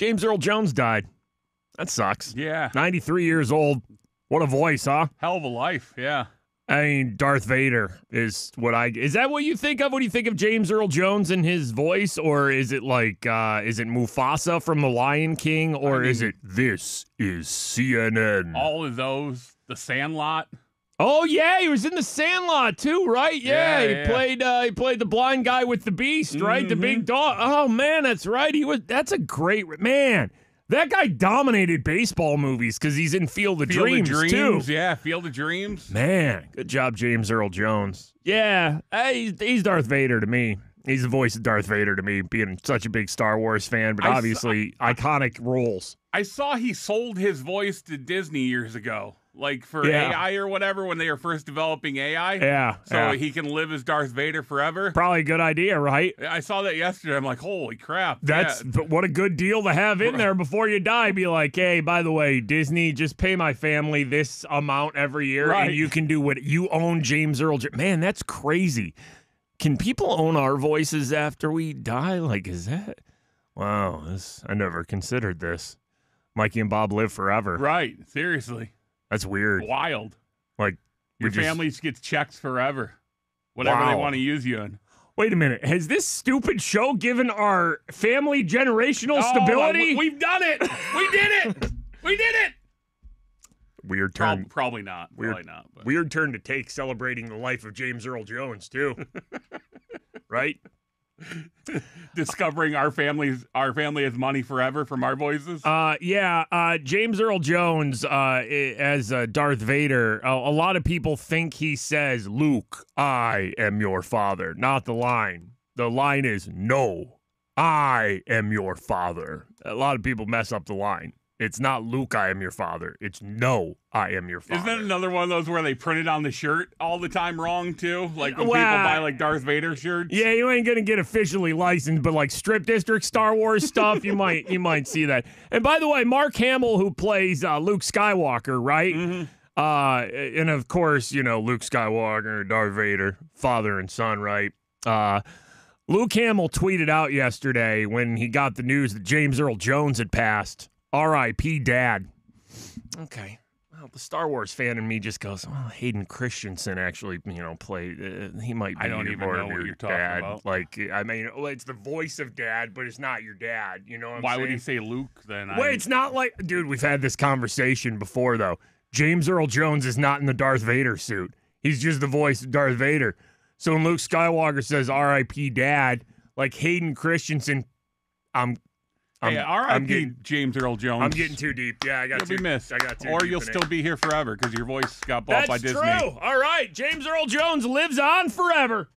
James Earl Jones died. That sucks. Yeah. 93 years old. What a voice, huh? Hell of a life, yeah. I mean, Darth Vader is that what you think of when you think of James Earl Jones and his voice? Or is it like, is it Mufasa from The Lion King? Or is it, this is CNN? All of those, The Sandlot. Oh, yeah, he was in The Sandlot, too, right? Yeah, he played the blind guy with the beast, right? The big dog. Oh, man, that's right. That's a great, man. That guy dominated baseball movies because he's in Field of Dreams, too. Yeah, Field of Dreams. Man, good job, James Earl Jones. Yeah, he's Darth Vader to me. He's the voice of Darth Vader to me, being such a big Star Wars fan, but obviously iconic roles. I saw he sold his voice to Disney years ago, like for AI or whatever, when they were first developing AI. Yeah. So he can live as Darth Vader forever. Probably a good idea, right? I saw that yesterday. I'm like, holy crap. What a good deal to have in there before you die. Be like, hey, by the way, Disney, just pay my family this amount every year, and you can do what you own. James Earl. Man, that's crazy. Can people own our voices after we die? Like, is that? Wow, I never considered this. Mikey and Bob live forever. Right. Seriously. That's weird. Wild. Like, your family just gets checks forever. Whatever they want to use you in. Wait a minute. Has this stupid show given our family generational stability? We've done it. We did it. We did it. Weird turn. Probably not. Probably not. But. Weird turn to take celebrating the life of James Earl Jones, too. Right? Discovering our family has money forever from our voices. James Earl Jones as Darth Vader. A lot of people think he says, "Luke, I am your father," not the line. The line is, "No, I am your father." A lot of people mess up the line. It's not Luke, I am your father. It's no, I am your father. Isn't that another one of those where they print it on the shirt all the time wrong, too? Like when people buy, like, Darth Vader shirts? Yeah, you ain't going to get officially licensed, but, like, Strip District Star Wars stuff, you might see that. And, by the way, Mark Hamill, who plays Luke Skywalker, right? Mm-hmm. And, of course, Luke Skywalker, Darth Vader, father and son, right? Luke Hamill tweeted out yesterday when he got the news that James Earl Jones had passed. R.I.P. Dad. Okay. Well, the Star Wars fan in me just goes, well, Hayden Christensen actually, played. He might be. I don't even know what you're talking about. Like, I mean, it's the voice of Dad, but it's not your dad. You know what I'm saying? Why would he say Luke then? Wait, it's not like, dude. We've had this conversation before, though. James Earl Jones is not in the Darth Vader suit. He's just the voice of Darth Vader. So when Luke Skywalker says R.I.P. Dad, like Hayden Christensen, R.I.P. James Earl Jones. I'm getting too deep. Yeah, You'll be missed. I got too or deep you'll still be here forever because your voice got bought by Disney. That's true. All right. James Earl Jones lives on forever.